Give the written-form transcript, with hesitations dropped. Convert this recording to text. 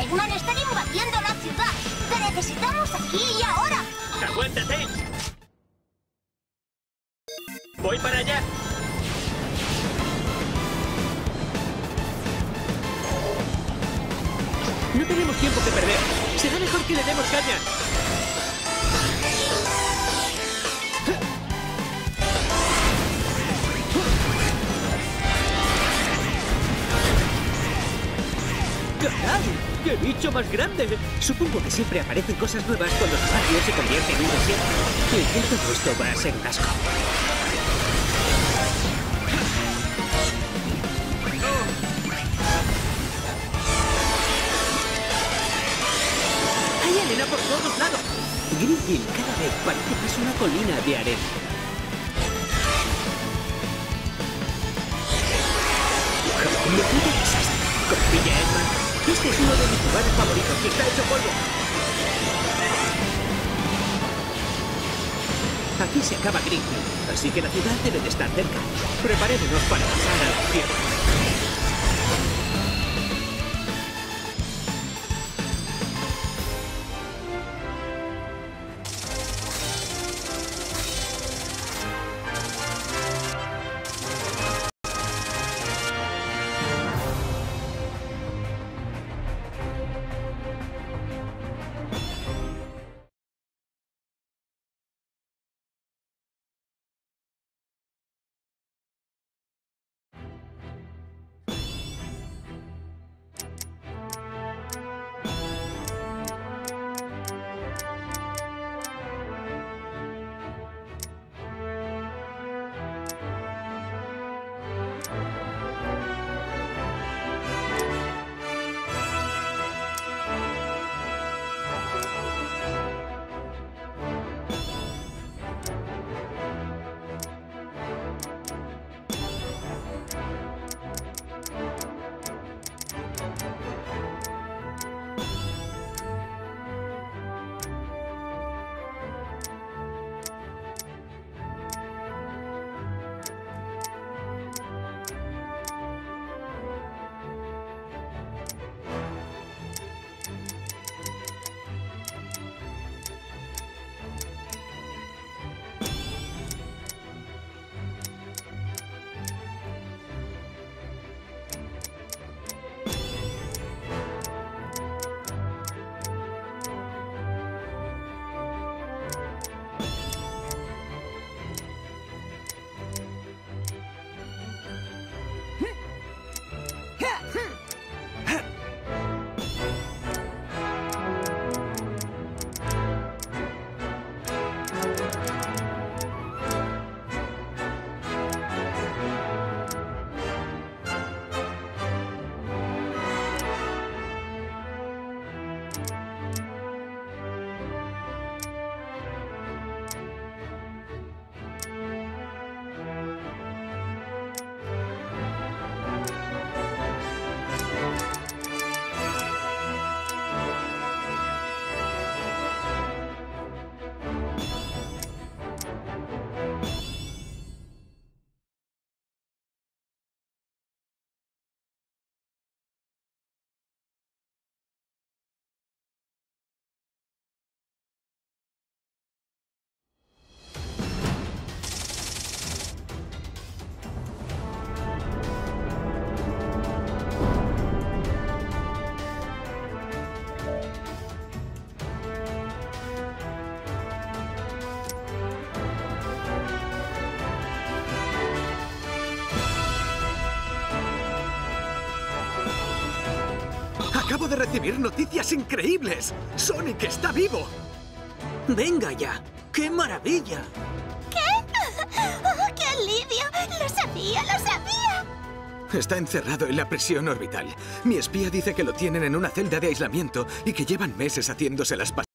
Eggman están invadiendo la ciudad. ¡Te necesitamos aquí y ahora! ¡Aguántate! ¡Voy para allá! No tenemos tiempo que perder. Será mejor que le demos caña. ¡Caray! ¡Qué bicho más grande! Supongo que siempre aparecen cosas nuevas cuando tu barrio se convierte en un desierto. Y que todo esto va a ser un asco. ¡Hay arena por todos lados! Greenhill cada vez parece más una colina de arena. ¡Completo desastre! ¡Confía, Eggman! Este es uno de mis lugares favoritos y está hecho polvo. Aquí se acaba Greenhill, así que la ciudad debe de estar cerca. Preparémonos para pasar a la acción. Acabo de recibir noticias increíbles. Sonic está vivo. ¡Venga ya! ¡Qué maravilla! ¿Qué? ¡Oh, qué alivio! ¡Lo sabía, lo sabía! Está encerrado en la prisión orbital. Mi espía dice que lo tienen en una celda de aislamiento y que llevan meses haciéndose las